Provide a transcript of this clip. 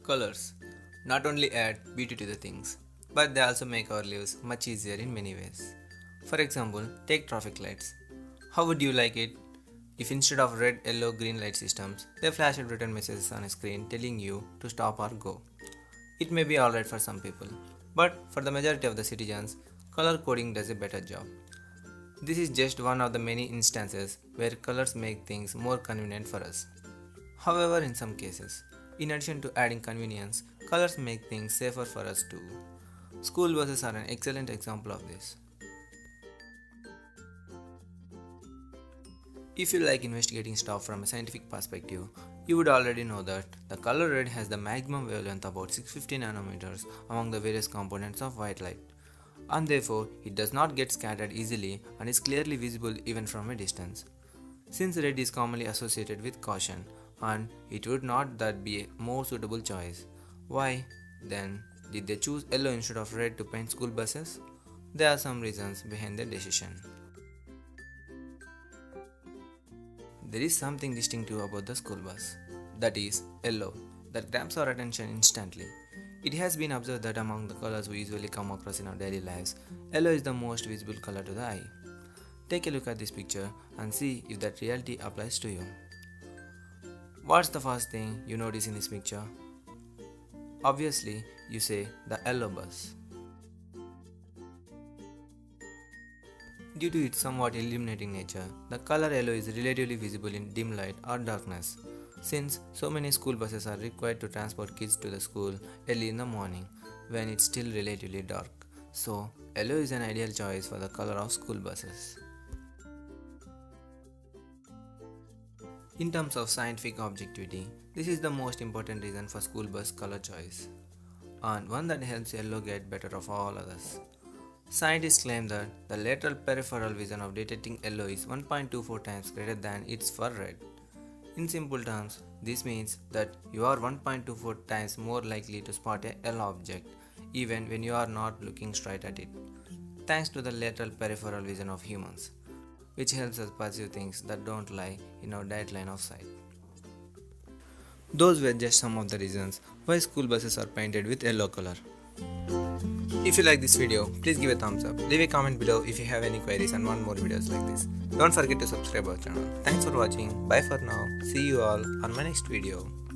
Colors not only add beauty to the things, but they also make our lives much easier in many ways. For example, take traffic lights. How would you like it if instead of red, yellow, green light systems, they flash written messages on a screen telling you to stop or go? It may be alright for some people, but for the majority of the citizens, color coding does a better job. This is just one of the many instances where colors make things more convenient for us. However, in some cases, in addition to adding convenience, colors make things safer for us too. School buses are an excellent example of this. If you like investigating stuff from a scientific perspective, you would already know that the color red has the maximum wavelength about 650 nanometers among the various components of white light, and therefore it does not get scattered easily and is clearly visible even from a distance. Since red is commonly associated with caution, and it would not that be a more suitable choice, why then did they choose yellow instead of red to paint school buses? There are some reasons behind their decision. There is something distinctive about the school bus, that is, yellow, that grabs our attention instantly. It has been observed that among the colors we usually come across in our daily lives, yellow is the most visible color to the eye. Take a look at this picture and see if that reality applies to you. What's the first thing you notice in this picture? Obviously, you say the yellow bus. Due to its somewhat illuminating nature, the color yellow is relatively visible in dim light or darkness, since so many school buses are required to transport kids to the school early in the morning when it's still relatively dark. So, yellow is an ideal choice for the color of school buses. In terms of scientific objectivity, this is the most important reason for school bus color choice, and one that helps yellow get better of all others. Scientists claim that the lateral peripheral vision of detecting yellow is 1.24 times greater than its for red. In simple terms, this means that you are 1.24 times more likely to spot a yellow object even when you are not looking straight at it, thanks to the lateral peripheral vision of humans, which helps us perceive things that don't lie in our direct line of sight. Those were just some of the reasons why school buses are painted with yellow color. If you like this video, please give a thumbs up, leave a comment below if you have any queries and want more videos like this. Don't forget to subscribe our channel. Thanks for watching, bye for now, see you all on my next video.